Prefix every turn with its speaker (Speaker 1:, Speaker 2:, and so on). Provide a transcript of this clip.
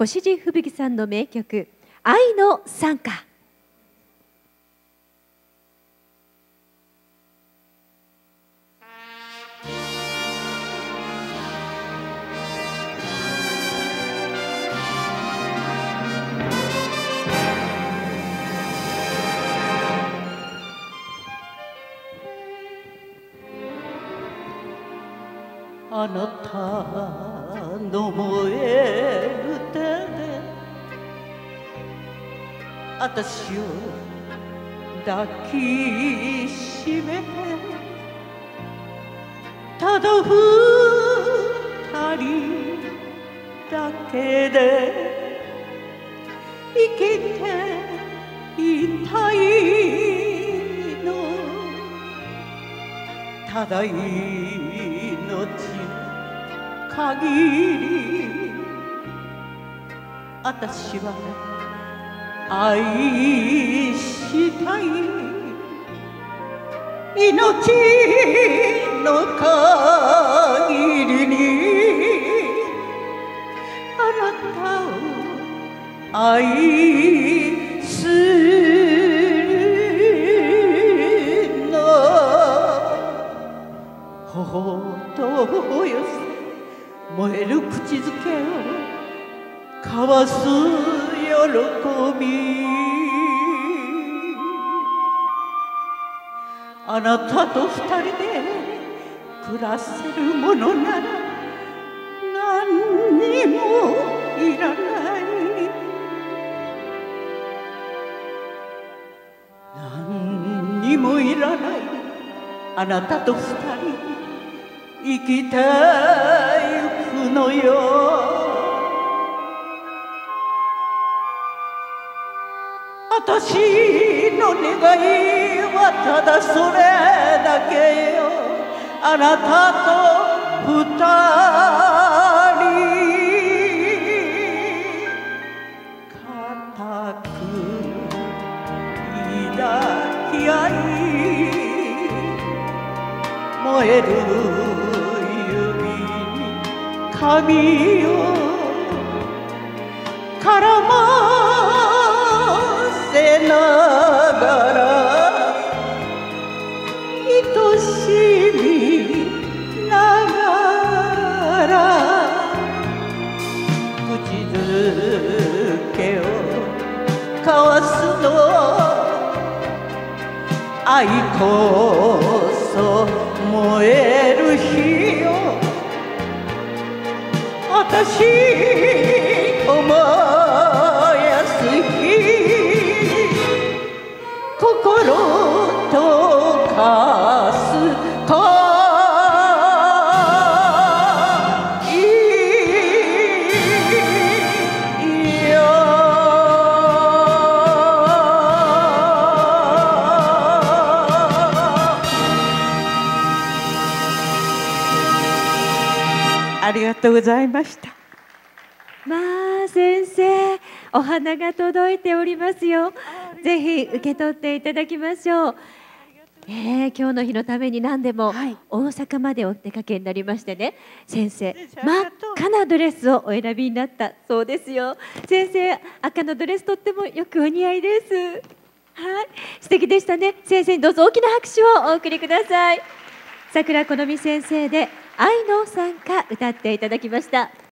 Speaker 1: 越路吹雪さんの名曲「愛の賛歌」。
Speaker 2: あなたの燃える手で私を抱きしめて、ただ二人だけで生きていたいの。ただ命限り私は愛したい。命の限りにあなたを愛するの。頬とよせ燃える口づけを交わす喜び。あなたと二人で暮らせるものなら何にもいらない。何にもいらない。あなたと二人生きてゆくのよ。私の願いはただそれだけよ。あなたと二人固く抱き合い燃える指に髪を絡ませながら愛しみながら口づけを交わすの。愛こそ燃える火よ。私を燃やす火。心溶かすありがとうございました。
Speaker 1: まあ先生、お花が届いておりますよ。ぜひ受け取っていただきましょう。今日の日のために何でも大阪までお出かけになりましてね、先生真っ赤なドレスをお選びになったそうですよ。先生、赤のドレスとってもよくお似合いです。はい、素敵でしたね。先生にどうぞ大きな拍手をお送りください。桜好美先生で愛の賛歌歌っていただきました。